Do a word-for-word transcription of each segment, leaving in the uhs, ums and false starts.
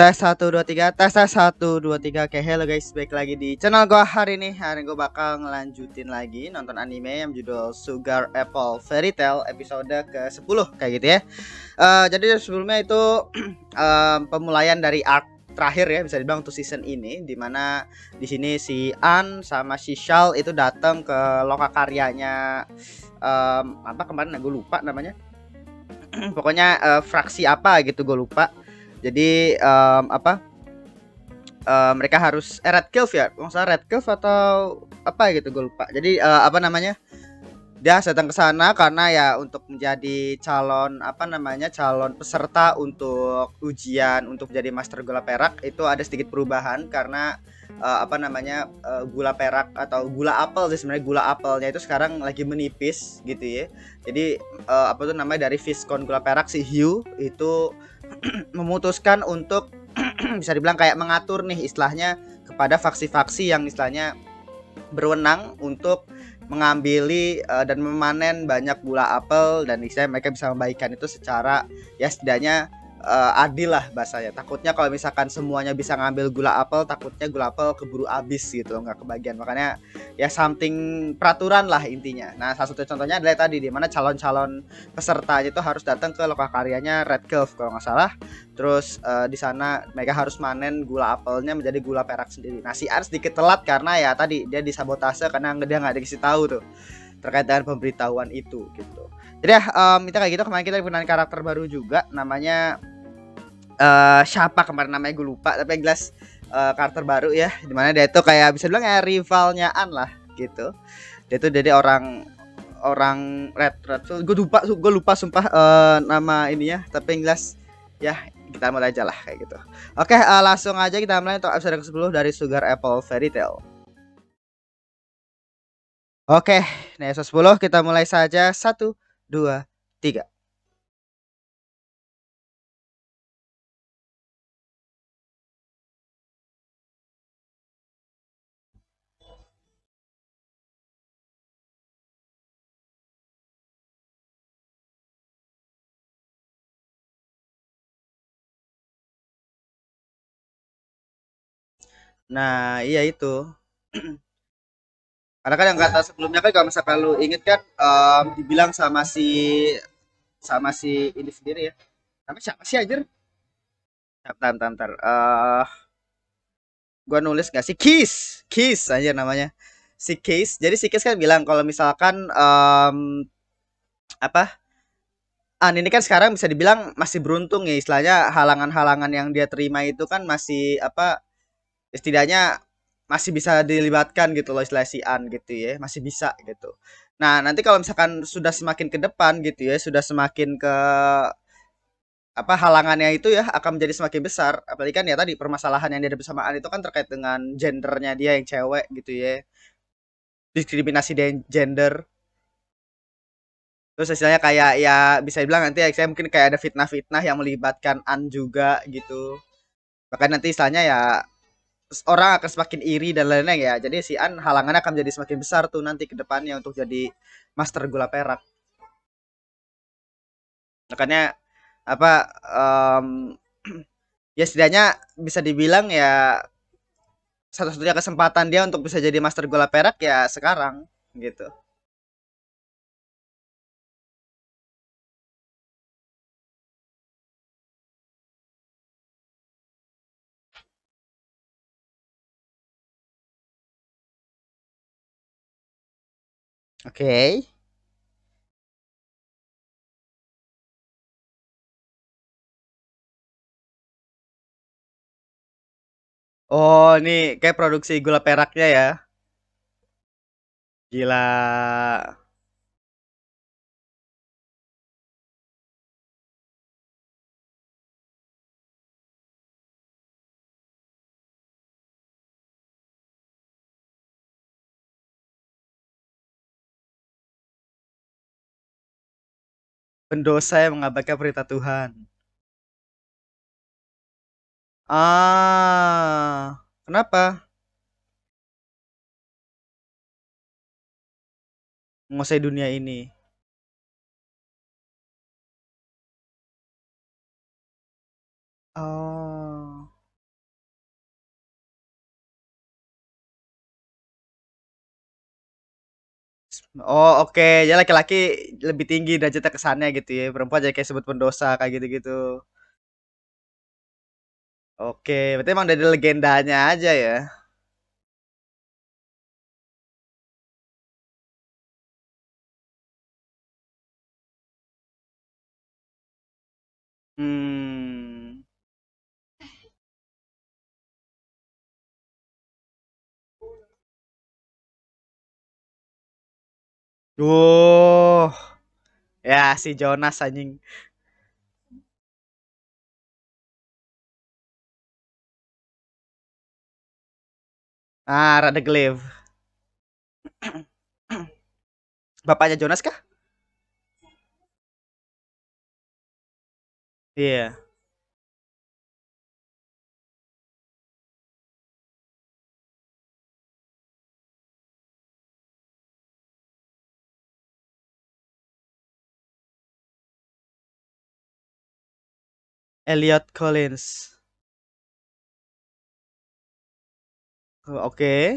Tes satu dua tiga, tes tes satu dua tiga. Oke, hello guys, balik lagi di channel gua hari ini. Hari ini gua bakal ngelanjutin lagi nonton anime yang judul Sugar Apple Fairy Tail episode ke sepuluh kayak gitu ya. Uh, jadi sebelumnya itu um, pemulaian dari arc terakhir ya, bisa dibilang untuk season ini, dimana di sini si An sama si Shal itu datang ke lokakaryanya um, apa kemarin gue lupa namanya. Pokoknya uh, fraksi apa gitu gue lupa. Jadi um, apa uh, mereka harus eh, Red Kilf ya, nggak salah Red Kilf atau apa gitu gue lupa. Jadi uh, apa namanya, dia datang ke sana karena ya untuk menjadi calon apa namanya calon peserta untuk ujian untuk jadi Master Gula Perak itu ada sedikit perubahan karena uh, apa namanya uh, gula perak atau gula apel sih sebenarnya, gula apelnya itu sekarang lagi menipis gitu ya. Jadi uh, apa tuh namanya dari Viscount Gula Perak si Hugh itu memutuskan untuk bisa dibilang kayak mengatur nih istilahnya kepada faksi-faksi yang istilahnya berwenang untuk mengambil uh, dan memanen banyak gula apel, dan istilahnya mereka bisa membagikan itu secara ya setidaknya uh, adil lah bahasanya. Takutnya kalau misalkan semuanya bisa ngambil gula apel, takutnya gula apel keburu habis gitu, nggak kebagian. Makanya ya something peraturan lah intinya. Nah, salah satu contohnya adalah tadi di mana calon-calon pesertanya itu harus datang ke lokakaryanya Red Kilf kalau nggak salah. Terus uh, di sana mereka harus manen gula apelnya menjadi gula perak sendiri. Nah, si Ar sedikit telat karena ya tadi dia disabotase karena dia nggak dikasih tahu tuh terkait dengan pemberitahuan itu gitu. Jadi ya um, kita kayak gitu, kemarin kita punya karakter baru juga namanya uh, siapa kemarin namanya gue lupa, tapi yang jelas uh, karakter baru ya, dimana dia itu kayak bisa bilang kayak rivalnya An lah gitu. Dia tuh jadi orang orang red red so, gue lupa gue lupa sumpah uh, nama ininya, tapi yang jelas ya kita mulai aja lah kayak gitu. Oke, uh, langsung aja kita mulai untuk episode ke sepuluh dari Sugar Apple Fairy Tail. Oke, nih episode sepuluh kita mulai saja. Satu, dua, tiga. Nah, iya itu. Karena kan yang kata sebelumnya kan kalau misalkan lu inget kan um, dibilang sama si sama si ini sendiri ya. Namanya siapa sih anjir? Bentar, bentar, bentar. Uh, gua nulis gak sih Kiss Kiss aja namanya si Kiss. Jadi si Kiss kan bilang kalau misalkan um, apa An ini kan sekarang bisa dibilang masih beruntung ya, istilahnya halangan-halangan yang dia terima itu kan masih apa, setidaknya masih bisa dilibatkan gitu loh istilah si An gitu ya, masih bisa gitu. Nah, nanti kalau misalkan sudah semakin ke depan gitu ya, sudah semakin ke apa halangannya itu ya akan menjadi semakin besar. Apalagi kan ya tadi permasalahan yang dia ada bersamaan itu kan terkait dengan gendernya dia yang cewek gitu ya. Diskriminasi gender. Terus istilahnya kayak ya bisa dibilang nanti ya, saya mungkin kayak ada fitnah-fitnah yang melibatkan An juga gitu. Bahkan nanti istilahnya ya orang akan semakin iri dan lain-lain ya. Jadi si An halangannya akan menjadi semakin besar tuh nanti ke depannya untuk jadi Master Gula Perak. Makanya apa um, ya setidaknya bisa dibilang ya satu-satunya kesempatan dia untuk bisa jadi Master Gula Perak ya sekarang gitu. Oke. Okay. Oh, ini kayak produksi gula peraknya ya. Gila. Pendosa yang mengabaikan perintah Tuhan. Ah, kenapa? Menguasai dunia ini. Oh. Oh oke, ya laki-laki lebih tinggi derajatnya kesannya gitu ya. Perempuan jadi kayak sebut pendosa kayak gitu-gitu. Oke, berarti emang dari legendanya aja ya. Hmm. Wow. Ya si Jonas anjing. Ah, Rada Glaive. Bapaknya Jonas kah? Iya. Elliot Collins. Oh, oke.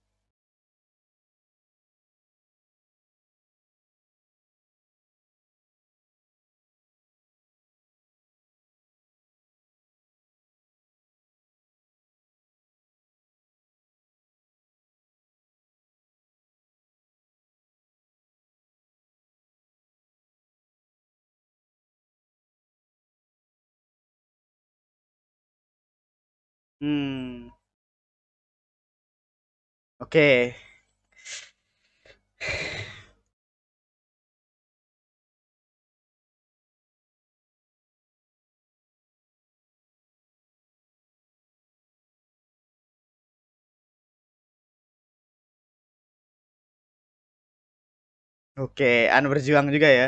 Hmm. Oke. Oke, An berjuang juga ya.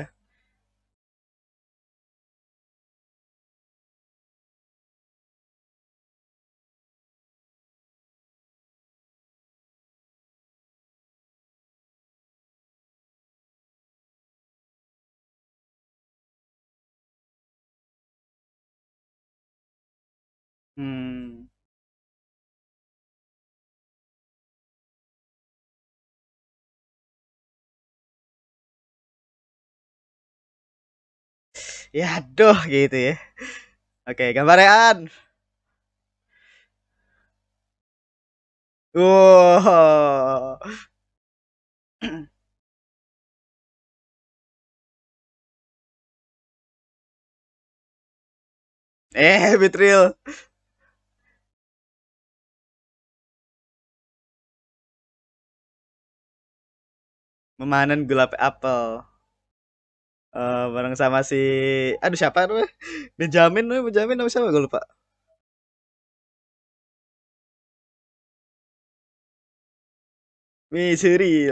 Hmm. Ya aduh gitu ya. Oke, gambarnya An. Wow. Eh, Betril. Memanen gulap apel. Eh, bareng sama si aduh siapa tuh? Benjamin, Benjamin apa siapa gue lupa. Missouri.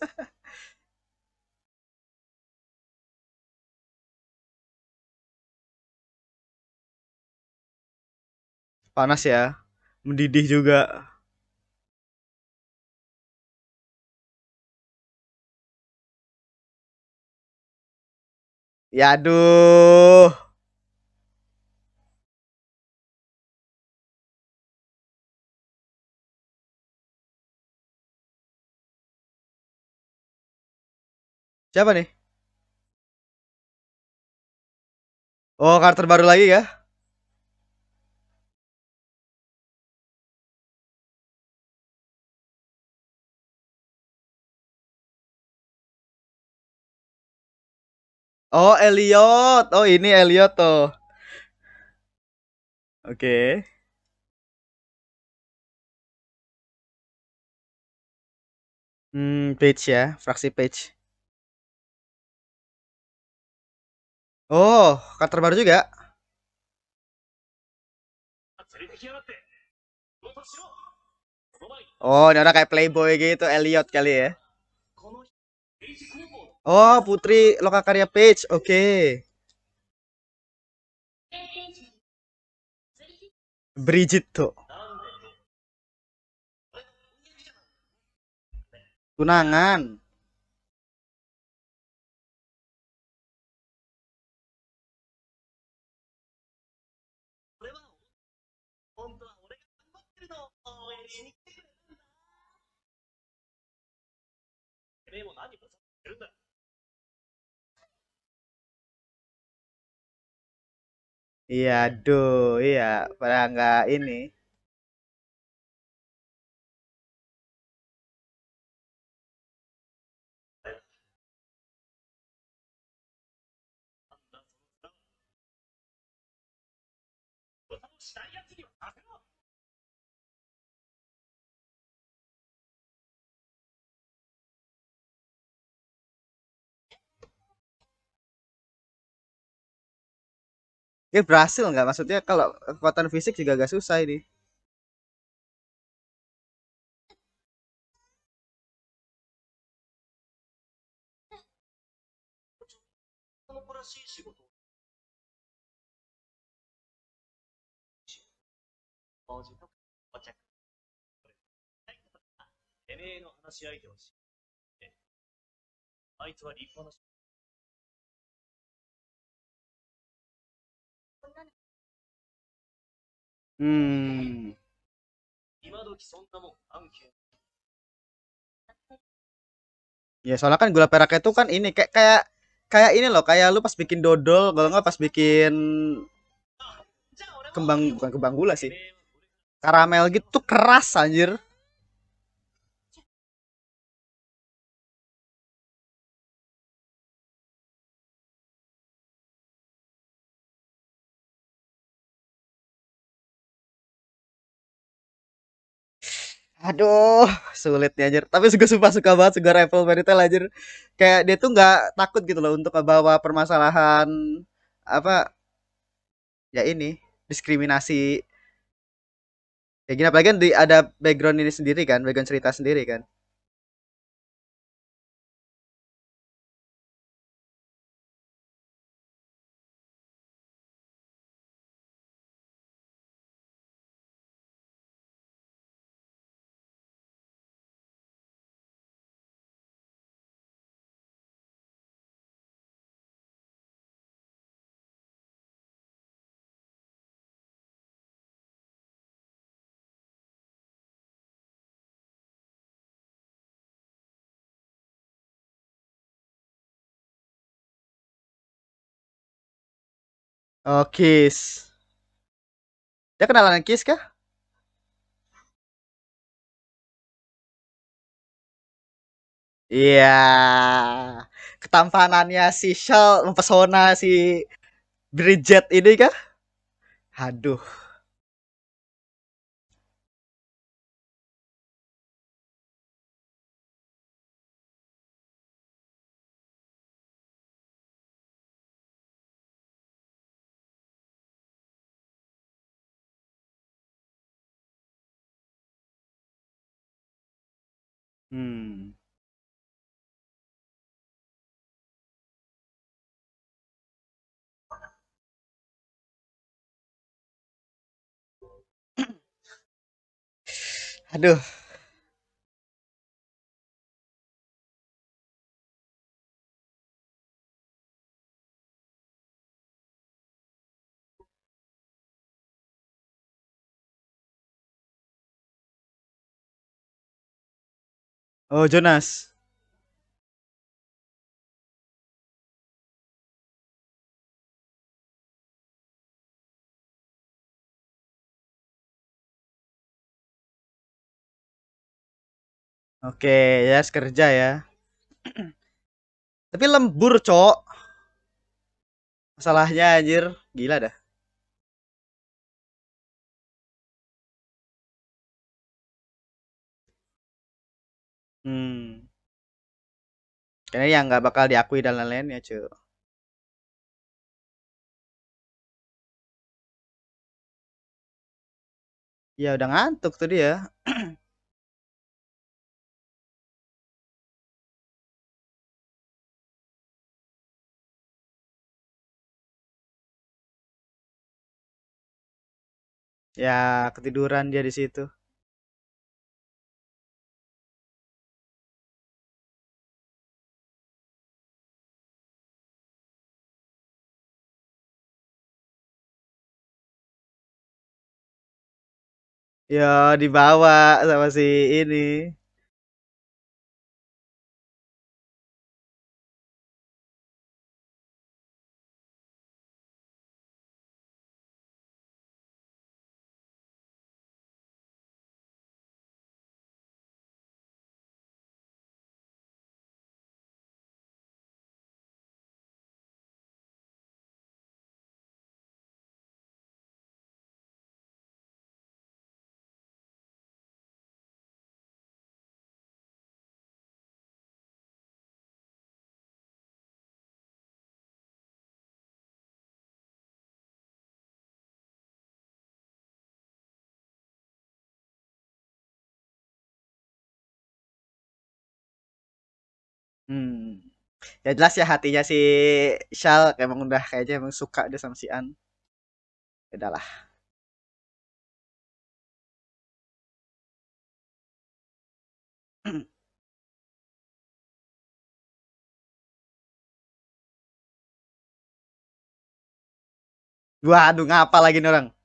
Panas ya. Mendidih juga. Ya aduh. Siapa nih? Oh, karakter baru lagi ya? Oh, Elliot. Oh, ini Elliot tuh. Oke. Hmm, Page ya, fraksi Page. Oh, karakter baru juga. Oh, ini orang kayak playboy gitu, Elliot kali ya. Oh, Putri Lokakarya Page. Oke. Bridget tuh. Tunangan. Iya, aduh, iya, pada nggak ini. Dia berhasil nggak? Maksudnya kalau kekuatan fisik juga agak susah ini. Hmm. Ya soalnya kan gula perak itu kan ini kayak kayak kayak ini loh, kayak lu pas bikin dodol, kalau nggak pas bikin kembang, bukan kembang gula sih. Karamel gitu keras anjir. Aduh, sulit nih anjir. Tapi juga sumpah suka banget Sugar Apple Fairy Tail anjir. Kayak dia tuh nggak takut gitu loh untuk bawa permasalahan apa ya ini diskriminasi kayak gini, apalagi kan di, ada background ini sendiri kan, background cerita sendiri kan. Oh, Kiss. Dia kenalan Kiss kah? Iya. Ketampanannya si Shell mempesona si Bridget ini kah? Aduh. Hmm. Aduh. Oh, Jonas. Oke, ya kerja ya. Tapi lembur, Cok. Masalahnya anjir, gila dah. Hmm. Kayaknya yang nggak bakal diakui dan lain-lain ya, cuy. Ya udah ngantuk tuh dia. Ya ketiduran dia di situ. Ya dibawa sama si ini. Hmm. Ya jelas ya hatinya si Shal emang udah kayaknya emang suka dia sama si An. Ya udahlah. Waduh, ngapa lagi nih orang?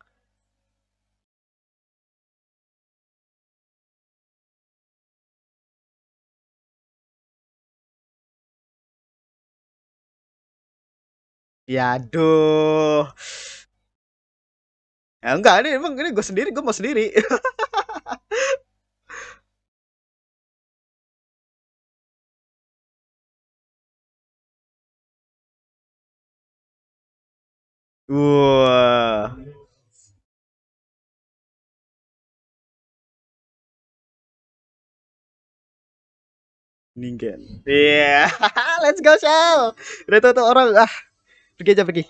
Ya aduh. Ya enggak, ini emang ini gue sendiri, gue mau sendiri. Wah, Ningen. Iya, let's go Shell. Udah tuh, tuh orang ah pergi aja pergi.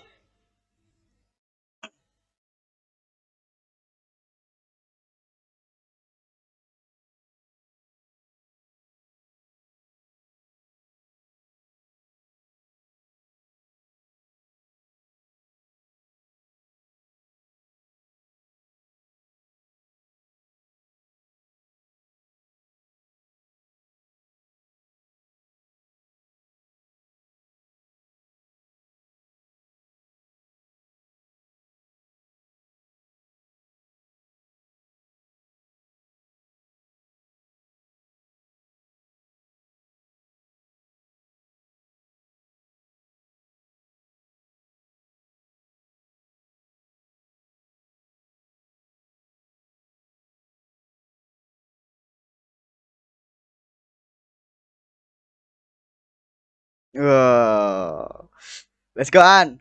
Wow. Let's go An.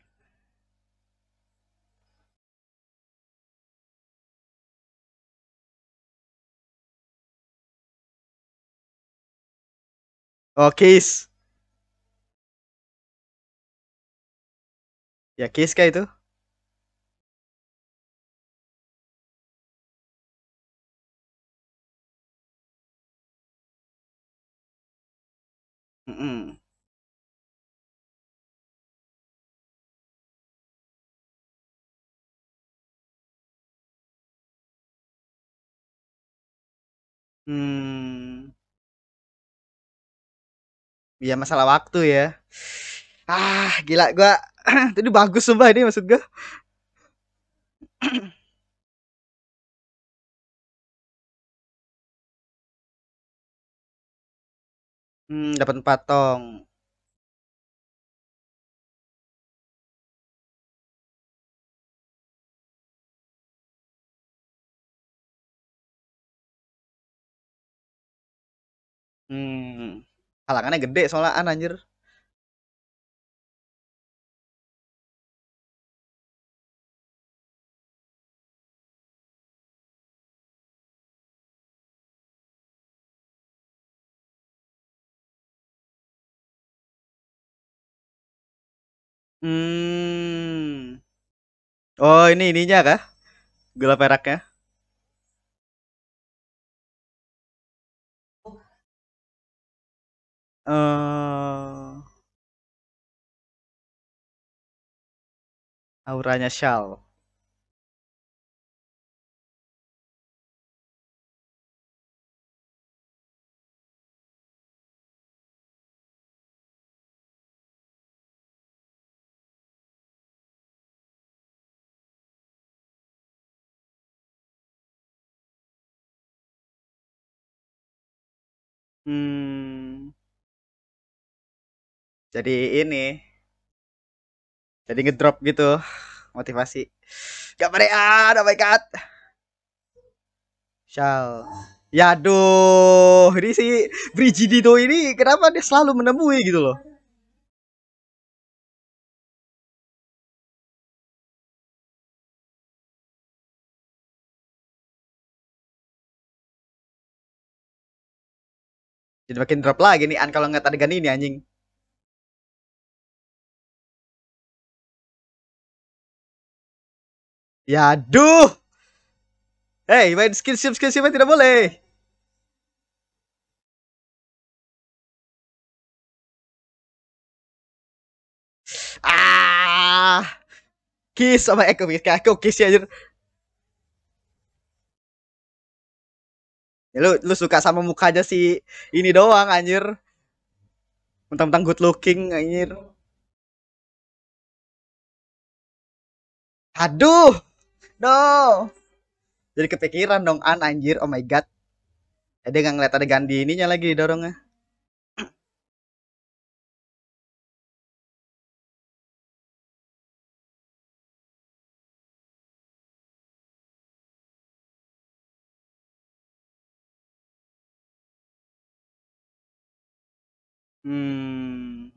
Oh, Kiss. Ya Kiss kah itu? Mm-mm. Hmm. Ya masalah waktu ya. Ah, gila gua. Tadi bagus sumpah ini maksud gua. Hmm, dapat empat tong. Hmm. Halangannya gede soalnya An anjir. Hmm. Oh, ini ininya kah? Gula peraknya. Eh, auranya Shell. Hmm. Jadi ini, jadi ngedrop gitu motivasi. Gak ah, oh my god. Shell. Ya aduh, ini si Brigidito ini kenapa dia selalu menemui gitu loh. Jadi makin drop lagi nih An kalau nggak adegan ini anjing. Ya aduh. Hei, main skinship skinship tidak boleh. Kiss sama Eko kayak Kiss ya anjir. Ya, lu lu suka sama mukanya si ini doang anjir. Mentang-mentang good looking anjir. Aduh. No. Jadi kepikiran dong an anjir. Oh my god. Ada nggak ngeliat ada Gandhi ininya lagi didorongnya. Hmm.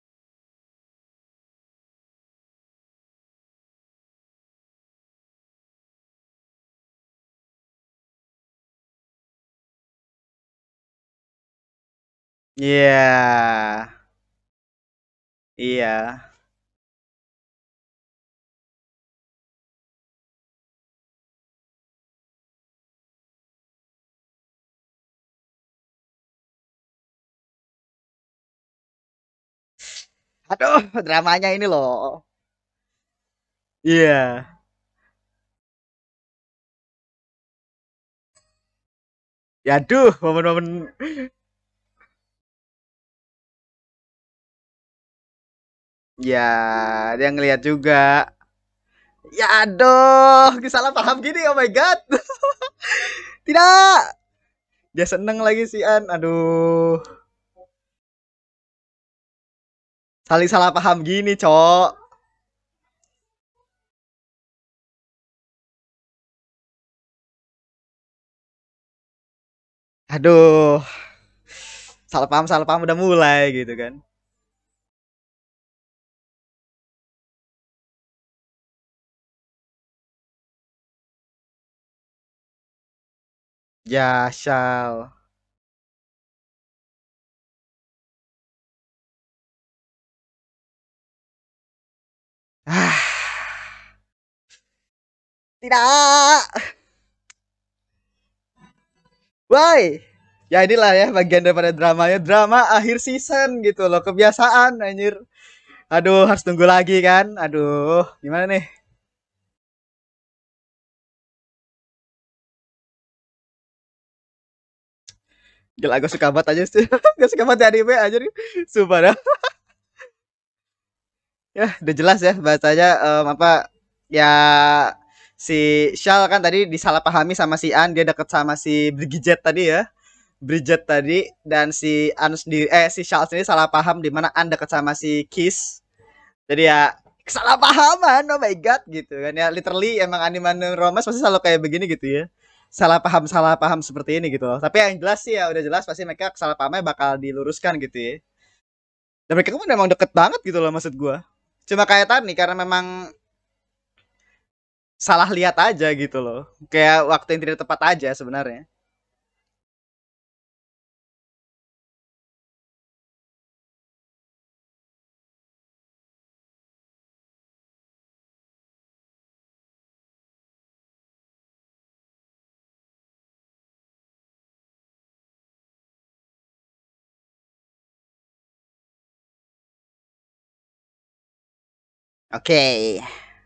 Iya. Yeah. Iya. Aduh, dramanya ini loh. Iya. Yeah. Ya aduh, momen-momen ya dia ngeliat juga. Ya aduh, salah paham gini. Oh my god. Tidak. Dia seneng lagi si An. Aduh. Saling salah paham gini, Cok. Aduh. Salah paham, salah paham udah mulai gitu kan. Ya, Shal. Ah. Tidak. Why? Ya inilah ya bagian daripada dramanya. Drama akhir season gitu loh. Kebiasaan anjir. Aduh, harus tunggu lagi kan. Aduh, gimana nih? Gila, gue suka banget aja sih. Gue suka banget anime aja nih. Sumpah dah. Ya, udah jelas ya bahasanya um, apa ya si Shal kan tadi disalahpahami sama si An, dia deket sama si Bridget tadi ya. Bridget tadi dan si An sendiri eh si Shal sendiri salah paham di mana An deket sama si Kiss. Jadi ya kesalahpahaman, oh my god gitu kan ya. Literally emang anime romance pasti selalu kayak begini gitu ya. Salah paham salah paham seperti ini gitu loh. Tapi yang jelas sih ya udah jelas pasti mereka kesalahpahamannya bakal diluruskan gitu ya. Dan mereka kan memang deket banget gitu loh maksud gua. Cuma kayak tadi karena memang salah lihat aja gitu loh. Kayak waktu yang tidak tepat aja sebenarnya. Oke. Okay.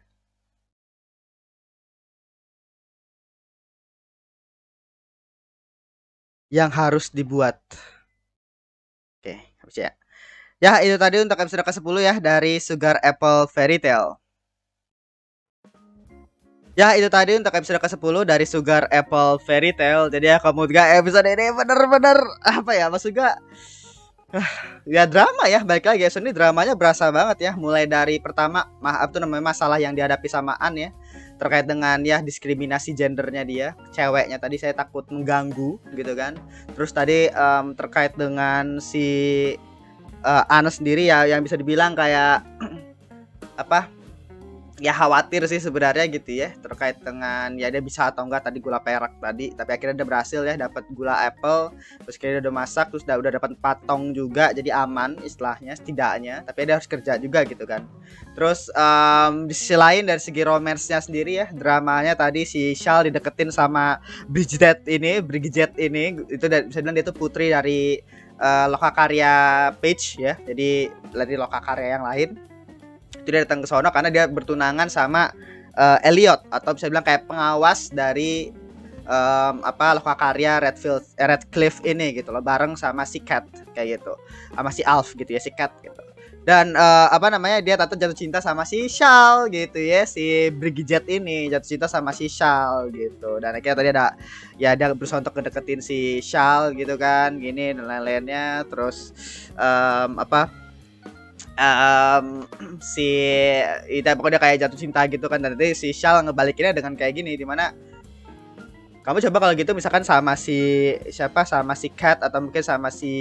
Yang harus dibuat. Oke, okay, habis ya. Ya, itu tadi untuk episode ke sepuluh ya dari Sugar Apple Fairy Tale. Ya, itu tadi untuk episode ke sepuluh dari Sugar Apple Fairy Tale. Jadi ya kamu juga episode ini bener-bener apa ya, maksud juga ya drama ya, balik lagi ya, ini dramanya berasa banget ya. Mulai dari pertama, maaf tuh namanya masalah yang dihadapi sama An ya, terkait dengan ya diskriminasi gendernya dia, ceweknya tadi saya takut mengganggu gitu kan. Terus tadi um, terkait dengan si uh, An sendiri ya, yang bisa dibilang kayak apa ya, khawatir sih sebenarnya gitu ya, terkait dengan ya dia bisa atau enggak tadi gula perak tadi, tapi akhirnya dia berhasil ya dapat gula apple, terus kayaknya udah masak, terus udah udah dapat patong juga, jadi aman istilahnya setidaknya, tapi dia harus kerja juga gitu kan. Terus um, di sisi lain dari segi romansnya sendiri ya, dramanya tadi si Shal dideketin sama Bridget ini, Bridget ini itu bisa bilang dia tuh putri dari uh, lokakarya Page ya, jadi dari lokakarya yang lain. Itu dia datang ke sono karena dia bertunangan sama uh, Elliot, atau bisa bilang kayak pengawas dari um, apa lokakarya Redfield eh, Redcliffe ini gitu loh, bareng sama si Cat kayak gitu, sama si Alf gitu ya, si Cat gitu. Dan uh, apa namanya, dia tante jatuh cinta sama si Shal gitu ya, si Bridget ini jatuh cinta sama si Shal gitu. Dan akhirnya tadi ada ya, dia berusaha untuk ngedeketin si Shal gitu kan, gini dan lain-lainnya. Terus um, apa um, si itu pokoknya kayak jatuh cinta gitu kan. Dan nanti si Shal ngebalikinnya dengan kayak gini, dimana kamu coba kalau gitu misalkan sama si siapa, sama si Cat atau mungkin sama si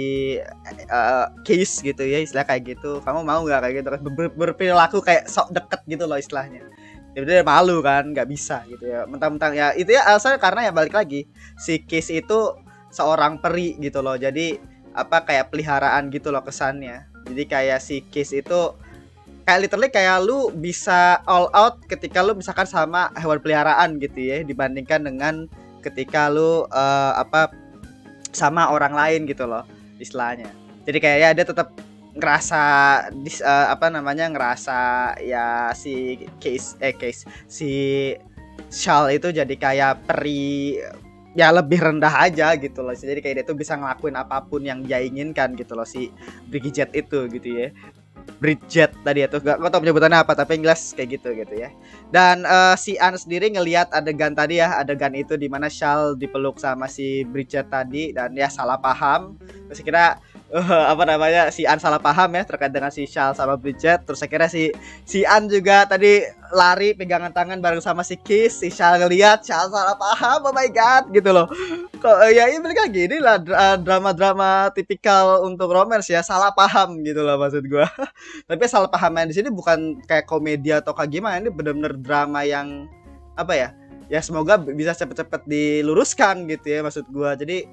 uh, Case gitu ya, istilah kayak gitu, kamu mau nggak kayak gitu kan, ber berperilaku kayak sok deket gitu loh istilahnya. Jadi dia malu kan, nggak bisa gitu ya, mentang-mentang ya itu ya alasannya karena ya balik lagi, si Case itu seorang peri gitu loh, jadi apa kayak peliharaan gitu loh kesannya. Jadi kayak si Case itu kayak literally kayak lu bisa all out ketika lu misalkan sama hewan peliharaan gitu ya, dibandingkan dengan ketika lu uh, apa sama orang lain gitu loh istilahnya. Jadi kayak ya dia tetap ngerasa dis, uh, apa namanya ngerasa ya si Case eh Case si Shal itu jadi kayak peri ya lebih rendah aja gitu loh. Jadi kayak dia tuh bisa ngelakuin apapun yang dia inginkan gitu loh, si Bridget itu gitu ya. Bridget tadi itu gak, gak tau penyebutannya apa, tapi yang jelas kayak gitu gitu ya. Dan uh, si Anne sendiri ngelihat adegan tadi ya, adegan itu dimana Shal dipeluk sama si Bridget tadi, dan ya salah paham. Terus kira uh, apa namanya si Anne salah paham ya terkait dengan si Shal sama Bridget. Terus akhirnya si si Anne juga tadi lari pegangan tangan bareng sama si Kiss. Si Shal ngelihat Shal salah paham, oh my god gitu loh. Kok uh, ya ini mereka gini lah, drama-drama tipikal untuk romance ya, salah paham gitu loh maksud gua. Tapi salah pahaman di sini bukan kayak komedi atau kayak gimana, ini bener-bener drama yang apa ya? Ya semoga bisa cepet-cepet diluruskan gitu ya maksud gua. Jadi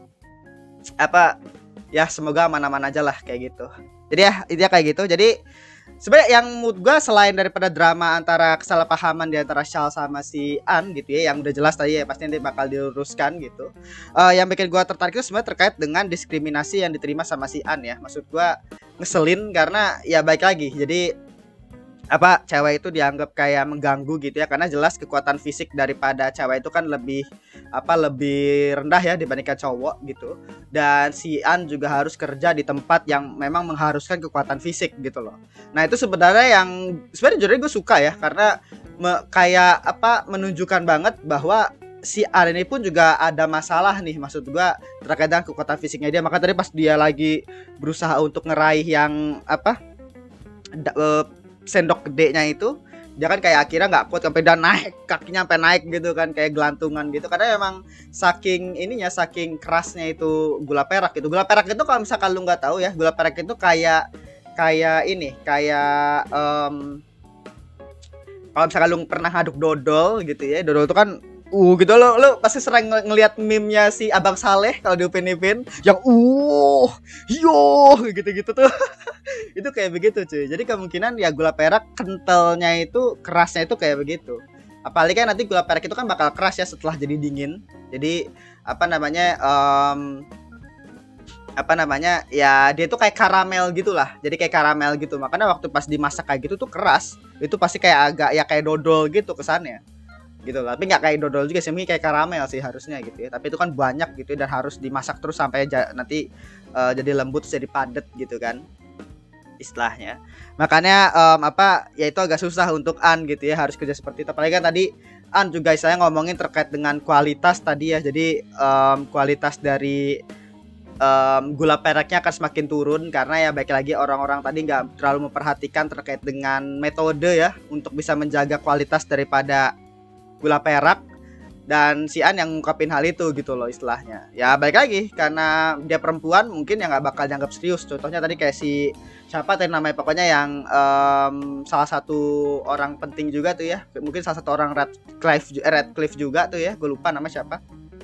apa ya, semoga aman-aman aja lah kayak gitu. Jadi ya intinya kayak gitu. Jadi sebenarnya yang mood gue selain daripada drama antara kesalahpahaman di antara Shal sama si Anne gitu ya, yang udah jelas tadi ya pasti nanti bakal diluruskan gitu. Uh, yang bikin gue tertarik itu sebenarnya terkait dengan diskriminasi yang diterima sama si Anne ya. Maksud gue ngeselin karena ya baik lagi. Jadi apa cewek itu dianggap kayak mengganggu gitu ya, karena jelas kekuatan fisik daripada cewek itu kan lebih apa lebih rendah ya dibandingkan cowok gitu. Dan si An juga harus kerja di tempat yang memang mengharuskan kekuatan fisik gitu loh. Nah itu sebenarnya yang sebenarnya jujur gue suka ya, karena me, kayak apa menunjukkan banget bahwa si An ini pun juga ada masalah nih, maksud gue terkait dengan kekuatan fisiknya dia. Maka tadi pas dia lagi berusaha untuk ngeraih yang apa da, uh, sendok gedenya itu, dia kan kayak akhirnya nggak kuat sampai dan naik kakinya sampai naik gitu kan, kayak gelantungan gitu, karena emang saking ininya, saking kerasnya itu gula perak gitu. Gula perak itu kalau misalkan lu nggak tahu ya, gula perak itu kayak kayak ini kayak um, kalau misalkan lu pernah ngaduk dodol gitu ya, dodol itu kan uh gitu, lo lo pasti sering ng ngelihat meme-nya si Abang Saleh kalau di Upin Ipin yang uh yo gitu-gitu tuh. Itu kayak begitu cuy. Jadi kemungkinan ya gula perak kentalnya itu, kerasnya itu kayak begitu. Apalagi kan nanti gula perak itu kan bakal keras ya setelah jadi dingin. Jadi apa namanya um, apa namanya ya dia tuh kayak karamel gitulah. Jadi kayak karamel gitu. Makanya waktu pas dimasak kayak gitu tuh keras. Itu pasti kayak agak ya kayak dodol gitu kesannya. Gitu lah, tapi nggak kayak dodol juga sih, mungkin kayak karamel sih harusnya gitu ya. Tapi itu kan banyak gitu ya, dan harus dimasak terus sampai nanti uh, jadi lembut, jadi padat gitu kan istilahnya. Makanya um, apa ya itu agak susah untuk An gitu ya, harus kerja seperti itu. Apalagi kan tadi An juga saya ngomongin terkait dengan kualitas tadi ya. Jadi um, kualitas dari um, gula peraknya akan semakin turun, karena ya baik lagi orang-orang tadi nggak terlalu memperhatikan terkait dengan metode ya untuk bisa menjaga kualitas daripada gula perak. Dan si An yang ngungkapin hal itu gitu loh istilahnya. Ya balik lagi, karena dia perempuan mungkin yang nggak bakal dianggap serius. Contohnya tadi kayak si siapa tadi namanya, pokoknya yang um, salah satu orang penting juga tuh ya, mungkin salah satu orang Redcliffe, Redcliffe juga tuh ya, gue lupa nama siapa.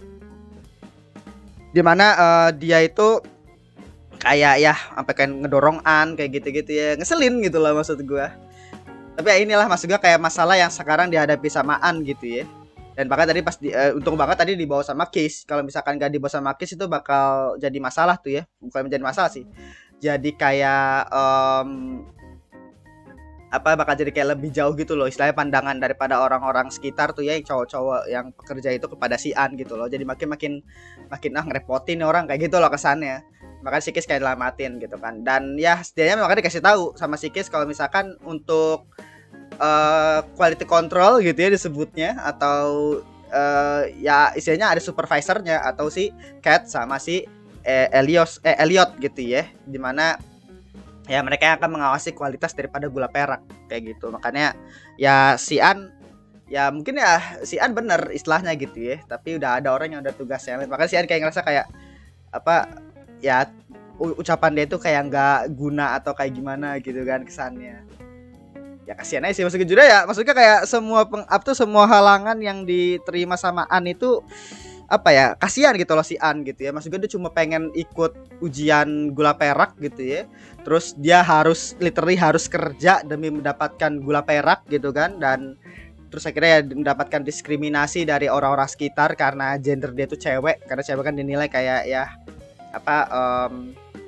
Dimana uh, dia itu kayak ya sampai kayak ngedorong An kayak gitu-gitu ya, ngeselin gitu lah maksud gue. Tapi ya inilah maksud gue kayak masalah yang sekarang dihadapi sama An gitu ya. Dan bahkan tadi pas di, uh, untung banget tadi dibawa sama Case. Kalau misalkan gak dibawa sama Case itu bakal jadi masalah tuh ya. Bukan menjadi masalah sih, jadi kayak um, apa bakal jadi kayak lebih jauh gitu loh istilahnya pandangan daripada orang-orang sekitar tuh ya yang cowok-cowok yang pekerja itu kepada si An gitu loh. Jadi makin makin makin ah ngerepotin nih orang kayak gitu loh kesannya. Makanya si Kis kayak dilamatin gitu kan. Dan ya setidaknya makanya dikasih tahu sama si Kis kalau misalkan untuk uh, quality control gitu ya disebutnya, atau uh, ya istilahnya ada supervisornya atau si Cat sama si eh, Elios eh Elliot gitu ya, dimana ya mereka akan mengawasi kualitas daripada gula perak kayak gitu. Makanya ya si An ya mungkin ya si An bener istilahnya gitu ya, tapi udah ada orang yang udah tugasnya. Makanya si An kayak ngerasa kayak apa ya ucapan dia itu kayak nggak guna atau kayak gimana gitu kan kesannya. Ya kasihan aja sih maksudnya juga ya, maksudnya kayak semua peng, apa tuh semua halangan yang diterima sama An itu apa ya kasihan gitu loh si An gitu ya. Maksudnya dia cuma pengen ikut ujian gula perak gitu ya, terus dia harus literally harus kerja demi mendapatkan gula perak gitu kan, dan terus akhirnya ya mendapatkan diskriminasi dari orang-orang sekitar karena gender dia tuh cewek, karena cewek kan dinilai kayak ya apa um,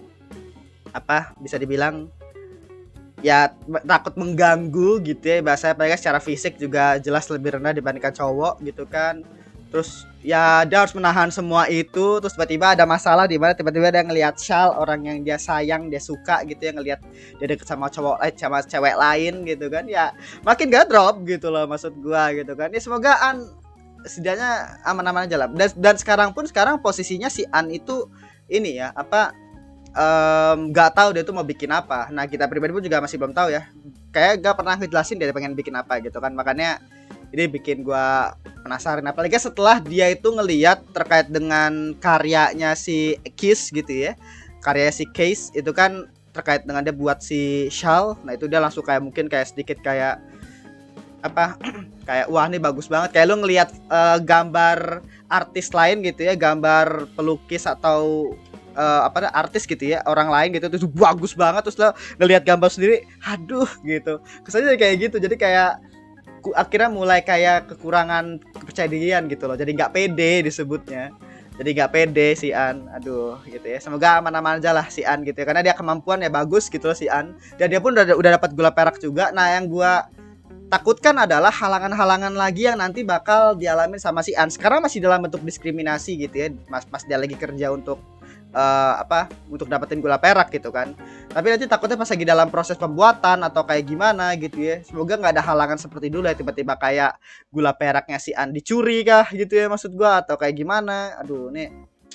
apa bisa dibilang ya takut mengganggu gitu ya, bahasa mereka secara fisik juga jelas lebih rendah dibandingkan cowok gitu kan. Terus ya dia harus menahan semua itu, terus tiba-tiba ada masalah di mana tiba-tiba dia ngelihat Shal, orang yang dia sayang, dia suka gitu ya, ngelihat dia deket sama cowok lain, sama cewek lain gitu kan, ya makin gak drop gitu loh maksud gua gitu kan. Ya semoga An setidaknya aman-aman aja lah. Dan, dan sekarang pun sekarang posisinya si An itu ini ya apa nggak um, tahu dia tuh mau bikin apa. Nah kita pribadi pun juga masih belum tahu ya, kayak gak pernah ngejelasin dia pengen bikin apa gitu kan. Makanya ini bikin gua penasaran, apalagi setelah dia itu ngelihat terkait dengan karyanya si Kiss gitu ya, karya si Case itu kan terkait dengan dia buat si Shal. Nah itu dia langsung kayak mungkin kayak sedikit kayak apa kayak wah ini bagus banget, kayak lu ngelihat uh, gambar artis lain gitu ya, gambar pelukis atau uh, apa artis gitu ya, orang lain gitu, terus bagus banget, terus lo ngelihat gambar sendiri aduh gitu kesannya kayak gitu. Jadi kayak akhirnya mulai kayak kekurangan kepercayaan gitu loh, jadi nggak pede disebutnya, jadi nggak pede si An. Aduh gitu ya, semoga aman-aman aja lah si An gitu ya, karena dia kemampuan ya bagus gitu loh si An, dan dia pun udah udah dapat gula perak juga. Nah yang gua takutkan adalah halangan-halangan lagi yang nanti bakal dialami sama si An. Sekarang masih dalam bentuk diskriminasi gitu ya, mas pas dia lagi kerja untuk uh, apa untuk dapetin gula perak gitu kan. Tapi nanti takutnya pas lagi dalam proses pembuatan atau kayak gimana gitu ya, semoga nggak ada halangan seperti dulu ya, tiba-tiba kayak gula peraknya si An dicuri kah gitu ya maksud gua, atau kayak gimana. Aduh ini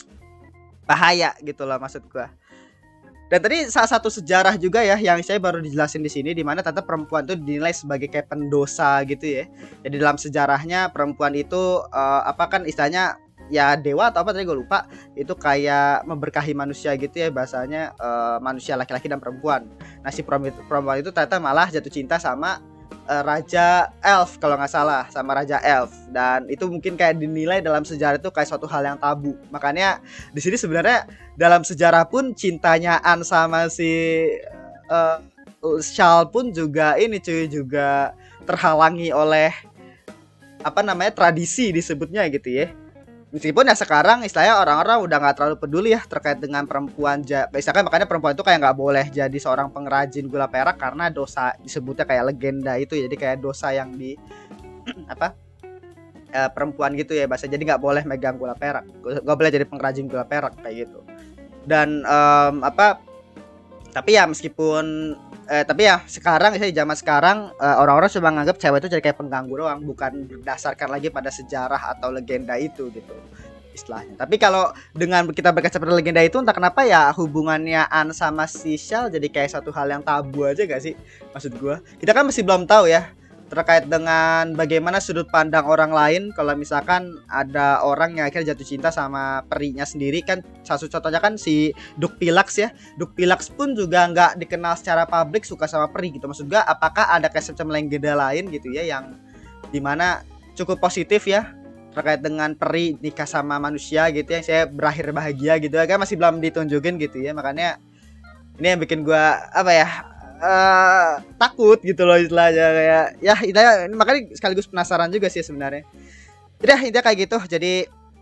bahaya gitu lah maksud gua. Dan tadi salah satu sejarah juga ya yang saya baru dijelasin di sini, di mana ternyata perempuan itu dinilai sebagai kayak pendosa gitu ya. Jadi dalam sejarahnya perempuan itu uh, apa kan istilahnya ya dewa atau apa tadi gue lupa, itu kayak memberkahi manusia gitu ya bahasanya, uh, manusia laki-laki dan perempuan. Nah si perempuan itu ternyata malah jatuh cinta sama uh, Raja Elf kalau nggak salah, sama Raja Elf, dan itu mungkin kayak dinilai dalam sejarah itu kayak suatu hal yang tabu. Makanya di sini sebenarnya dalam sejarah pun cintanya An sama si uh, Shal pun juga ini cuy juga terhalangi oleh apa namanya tradisi disebutnya gitu ya. Meskipun ya sekarang istilahnya orang-orang udah nggak terlalu peduli ya terkait dengan perempuan. Misalkan makanya perempuan itu kayak nggak boleh jadi seorang pengrajin gula perak karena dosa, disebutnya kayak legenda itu. Jadi kayak dosa yang di apa e, perempuan gitu ya bahasa. Jadi nggak boleh megang gula perak, nggak boleh jadi pengrajin gula perak kayak gitu. Dan um, apa tapi ya meskipun eh, tapi ya sekarang saya zaman sekarang eh, orang-orang cuma nganggap cewek itu jadi kayak pengganggu doang, bukan berdasarkan lagi pada sejarah atau legenda itu gitu istilahnya. Tapi kalau dengan kita berkaca pada legenda itu entah kenapa ya hubungannya An sama si Shal jadi kayak satu hal yang tabu aja gak sih maksud gua. Kita kan masih belum tahu ya terkait dengan bagaimana sudut pandang orang lain kalau misalkan ada orang yang akhirnya jatuh cinta sama perinya sendiri kan. Salah satu contohnya kan si Duk Pilax ya. Duk Pilax pun juga nggak dikenal secara publik suka sama peri gitu. Maksud gue apakah ada kayak semacam legenda lain gitu ya yang dimana cukup positif ya terkait dengan peri nikah sama manusia gitu yang saya berakhir bahagia gitu ya, kan masih belum ditunjukin gitu ya. Makanya ini yang bikin gue apa ya Uh, takut gitu loh istilahnya kayak ya intinya, makanya sekaligus penasaran juga sih sebenarnya. Udah intinya kayak gitu. Jadi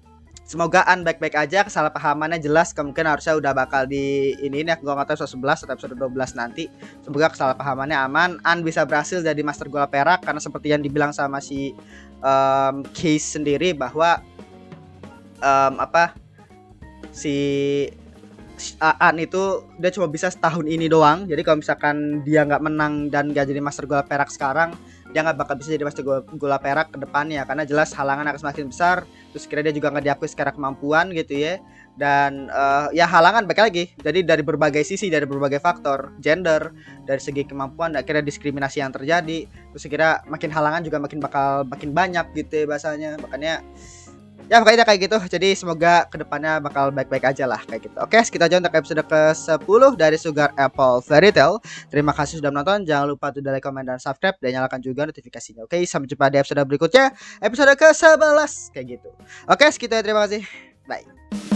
semoga An baik-baik aja, kesalahpahamannya jelas, kemungkinan harusnya udah bakal di ini ya, gua nggak tahu episode sebelas atau episode dua belas nanti. Semoga kesalahpahamannya aman, An bisa berhasil jadi master bola perak, karena seperti yang dibilang sama si um, Case sendiri bahwa um, apa si An itu dia cuma bisa setahun ini doang. Jadi kalau misalkan dia nggak menang dan nggak jadi master bola perak sekarang, dia nggak bakal bisa jadi master bola perak ke depannya, karena jelas halangan akan semakin besar. Terus kira dia juga nggak diakui secara kemampuan gitu ya. Dan uh, ya halangan baik lagi. Jadi dari berbagai sisi, dari berbagai faktor, gender, dari segi kemampuan, akhirnya diskriminasi yang terjadi. Terus kira makin halangan juga makin bakal makin banyak gitu ya bahasanya. Makanya ya pokoknya kayak gitu. Jadi semoga kedepannya bakal baik-baik aja lah kayak gitu. Oke, segitu aja untuk episode ke sepuluh dari Sugar Apple Fairy Tail. Terima kasih sudah menonton. Jangan lupa untuk like, comment, dan subscribe, dan nyalakan juga notifikasinya. Oke, sampai jumpa di episode berikutnya, episode ke sebelas kayak gitu. Oke, segitu ya, terima kasih. Bye.